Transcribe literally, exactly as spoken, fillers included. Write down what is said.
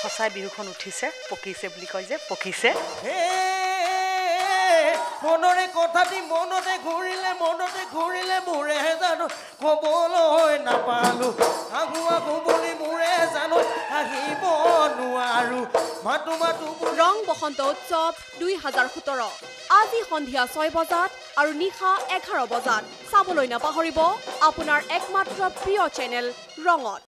সঁচাই বিহুখন উঠিছে পকিছে বুলি কয় যে পকিছে মনৰে কথাটি মনতে ঘূৰিলে মনতে ঘূৰিলে মোৰে জানো ক'বলৈ নাপালো আহু আহু বুলি মোৰে জানো আহিব নোৱাৰো মাতো মাতো ৰং বসন্ত উৎসৱ দুই হাজাৰ সোতৰ আজি সন্ধিয়া ছয় বজাত আৰু নিশা এঘাৰ বজাত চাবলৈ নাপাহৰিব আপোনাৰ একমাত্ৰ প্ৰিয় চেনেল ৰঙত।